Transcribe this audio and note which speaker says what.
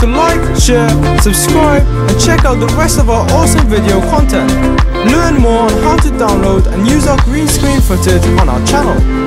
Speaker 1: to like, share, subscribe and check out the rest of our awesome video content. Learn more on how to download and use our green screen footage on our channel.